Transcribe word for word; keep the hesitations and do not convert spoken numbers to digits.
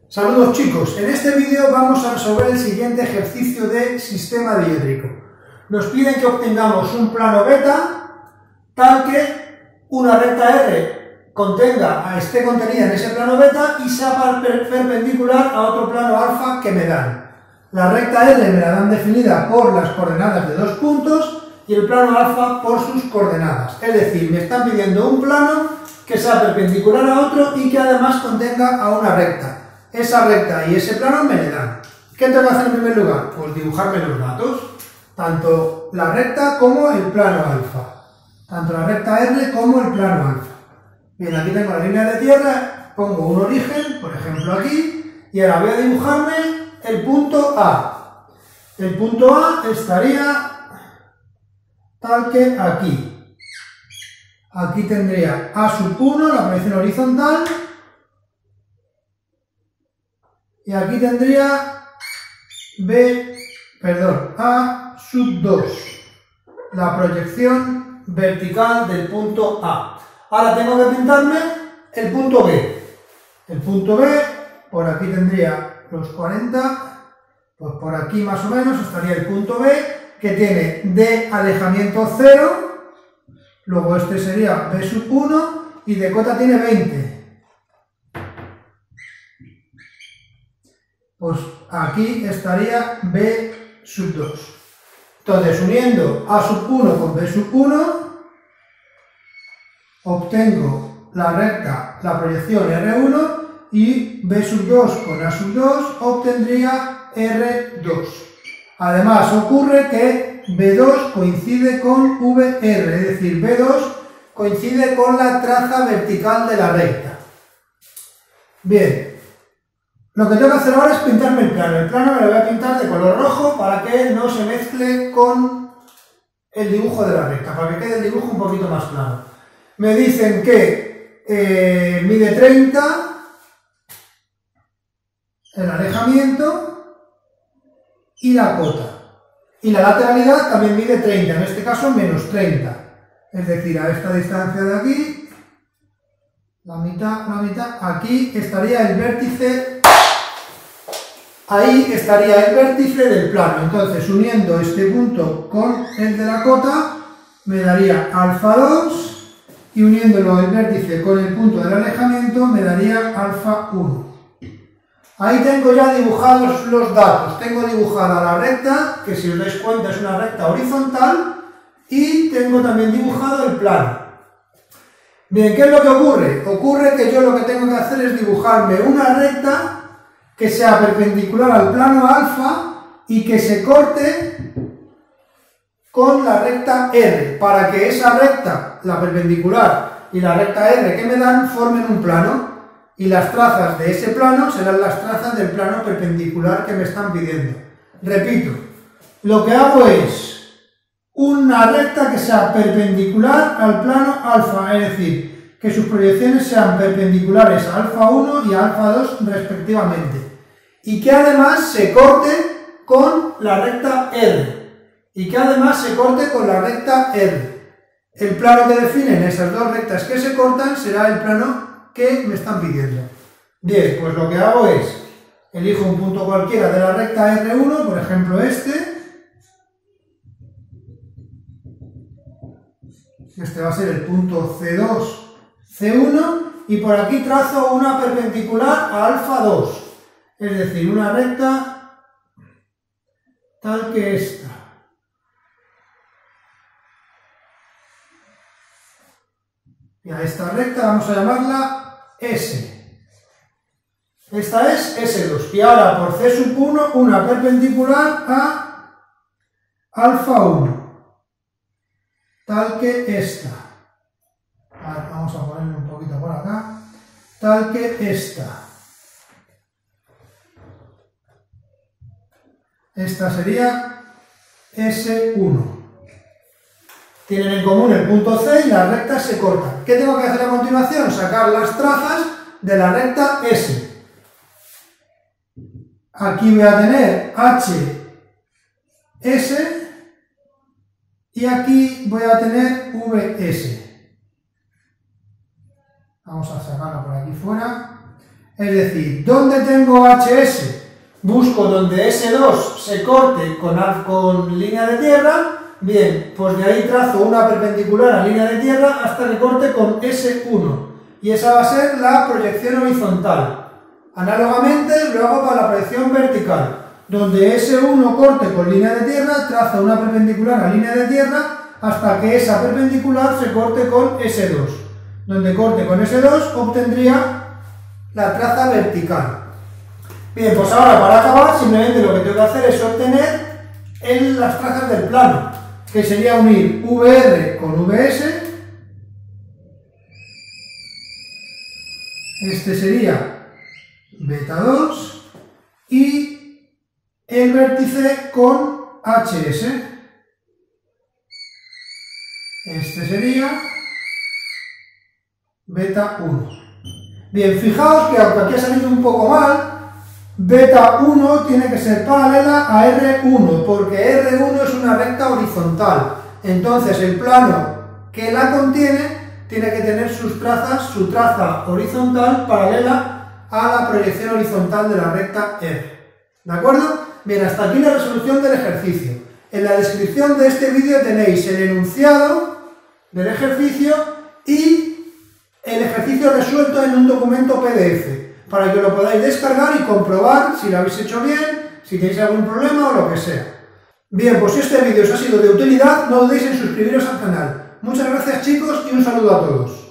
Saludos chicos, en este vídeo vamos a resolver el siguiente ejercicio de sistema diédrico. Nos piden que obtengamos un plano beta tal que una recta R contenga, esté contenida en ese plano beta y sea perpendicular a otro plano alfa que me dan. La recta R me la dan definida por las coordenadas de dos puntos y el plano alfa por sus coordenadas. Es decir, me están pidiendo un plano que sea perpendicular a otro y que además contenga a una recta. Esa recta y ese plano me le dan. ¿Qué tengo que hacer en primer lugar? Pues dibujarme los datos, tanto la recta como el plano alfa, tanto la recta R como el plano alfa. Bien, aquí tengo la línea de tierra, pongo un origen, por ejemplo aquí, y ahora voy a dibujarme el punto A. El punto A estaría tal que aquí. Aquí tendría A sub uno, la proyección horizontal, y aquí tendría B, perdón, A sub dos, la proyección vertical del punto A. Ahora tengo que pintarme el punto B. El punto B, por aquí tendría los cuarenta, pues por aquí más o menos estaría el punto B, que tiene de alejamiento cero, luego este sería B sub uno y de cota tiene veinte. Pues aquí estaría B sub dos. Entonces, uniendo A sub uno con B sub uno, obtengo la recta, la proyección R uno, y B sub dos con A sub dos obtendría R dos. Además, ocurre que B dos coincide con V R, es decir, B dos coincide con la traza vertical de la recta. Bien. Lo que tengo que hacer ahora es pintarme el plano. El plano me lo voy a pintar de color rojo para que no se mezcle con el dibujo de la recta, para que quede el dibujo un poquito más plano. Me dicen que eh, mide treinta el alejamiento y la cota. Y la lateralidad también mide treinta, en este caso menos treinta. Es decir, a esta distancia de aquí, la mitad, la mitad, aquí estaría el vértice. Ahí estaría el vértice del plano. Entonces, uniendo este punto con el de la cota, me daría alfa dos, y uniéndolo el vértice con el punto del alejamiento, me daría alfa uno. Ahí tengo ya dibujados los datos. Tengo dibujada la recta, que si os dais cuenta es una recta horizontal, y tengo también dibujado el plano. Bien, ¿qué es lo que ocurre? Ocurre que yo lo que tengo que hacer es dibujarme una recta que sea perpendicular al plano alfa y que se corte con la recta R, para que esa recta, la perpendicular y la recta R que me dan, formen un plano, y las trazas de ese plano serán las trazas del plano perpendicular que me están pidiendo. Repito, lo que hago es una recta que sea perpendicular al plano alfa, es decir, que sus proyecciones sean perpendiculares a alfa uno y a alfa dos respectivamente, y que además se corte con la recta R, y que además se corte con la recta R. El plano que definen esas dos rectas que se cortan será el plano que me están pidiendo. Bien, pues lo que hago es, elijo un punto cualquiera de la recta R uno, por ejemplo este, este va a ser el punto C dos, C uno, y por aquí trazo una perpendicular a alfa dos. Es decir, una recta tal que esta. Y a esta recta vamos a llamarla S. Esta es S dos. Y ahora por C sub uno, una perpendicular a alfa uno. Tal que esta. Ahora vamos a ponerle un poquito por acá. Tal que esta. Esta sería S uno. Tienen en común el punto C y las rectas se cortan. ¿Qué tengo que hacer a continuación? Sacar las trazas de la recta S. Aquí voy a tener H S y aquí voy a tener V S. Vamos a sacarla por aquí fuera. Es decir, ¿dónde tengo H S? Busco donde ese dos se corte con, con línea de tierra. Bien, pues de ahí trazo una perpendicular a línea de tierra hasta que corte con ese uno. Y esa va a ser la proyección horizontal. Análogamente lo hago para la proyección vertical. Donde ese uno corte con línea de tierra, trazo una perpendicular a línea de tierra hasta que esa perpendicular se corte con ese dos. Donde corte con ese dos obtendría la traza vertical. Bien, pues ahora para acabar simplemente lo que tengo que hacer es obtener en las trazas del plano, que sería unir V R con V S. Este sería beta dos y el vértice con H S. Este sería beta uno. Bien, fijaos que aunque aquí ha salido un poco mal, beta uno tiene que ser paralela a R uno, porque R uno es una recta horizontal. Entonces el plano que la contiene tiene que tener sus trazas, su traza horizontal paralela a la proyección horizontal de la recta R. ¿De acuerdo? Bien, hasta aquí la resolución del ejercicio. En la descripción de este vídeo tenéis el enunciado del ejercicio y el ejercicio resuelto en un documento P D F, para que lo podáis descargar y comprobar si lo habéis hecho bien, si tenéis algún problema o lo que sea. Bien, pues si este vídeo os ha sido de utilidad, no dudéis en suscribiros al canal. Muchas gracias chicos y un saludo a todos.